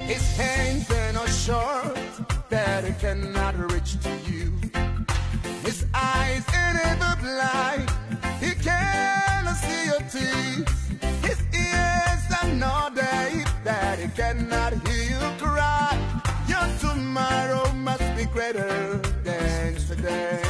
His hands are not short that he cannot reach to you. His eyes ain't ever blind, he cannot see your tears. His ears are not deaf that he cannot hear you cry. Your tomorrow must be greater than today.